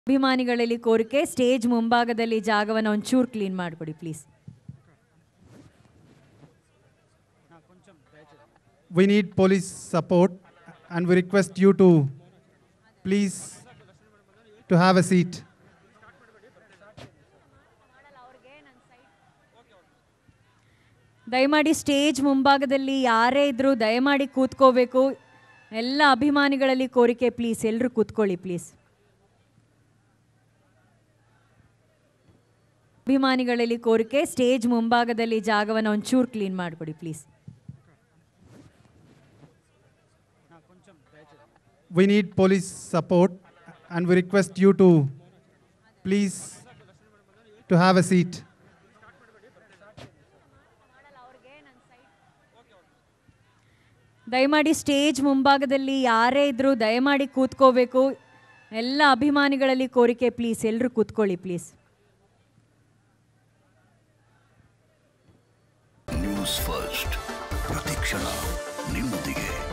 ಅಭಿಮಾನಿಗಳಲ್ಲಿ ಕೋರಿಕೆ ಸ್ಟೇಜ್ ಮುಂಭಾಗದಲ್ಲಿ ಜಾಗವನ್ನು ಒಂಚೂರು ಕ್ಲೀನ್ ಮಾಡಿಕೊಡಿ please. We need police support and we request you to please to have a seat. ದಯಮಾಡಿ ಸ್ಟೇಜ್ ಮುಂಭಾಗದಲ್ಲಿ ಯಾರೇ ಇದ್ರೂ ದಯಮಾಡಿ ಕೂತ್ಕೋಬೇಕು. ಎಲ್ಲ ಅಭಿಮಾನಿಗಳಲ್ಲಿ ಕೋರಿಕೆ ಪ್ಲೀಸ್ ಎಲ್ಲರೂ ಕೂತ್ಕೊಳ್ಳಿ ಪ್ಲೀಸ್. ಅಭಿಮಾನಿಗಳಲ್ಲಿ ಕೋರಿಕೆ ಸ್ಟೇಜ್ ಮುಂಭಾಗದಲ್ಲಿ ಜಾಗವನ್ನು ಒಂಚೂರು ಕ್ಲೀನ್ ಮಾಡಿಕೊಡಿ please. We need police support and we request you to please to have a seat. ದಯಮಾಡಿ ಸ್ಟೇಜ್ ಮುಂಭಾಗದಲ್ಲಿ ಯಾರೇ ಇದ್ರೂ ದಯಮಾಡಿ ಕೂತ್ಕೋಬೇಕು. ಎಲ್ಲ ಅಭಿಮಾನಿಗಳಲ್ಲಿ ಕೋರಿಕೆ ಪ್ಲೀಸ್ ಎಲ್ಲರೂ ಕೂತ್ಕೊಳ್ಳಿ ಪ್ಲೀಸ್. ನ್ಯೂಸ್ ಫಸ್ಟ್ ಪ್ರತಿಕ್ಷಣ ನಿಮ್ಮೊಂದಿಗೆ.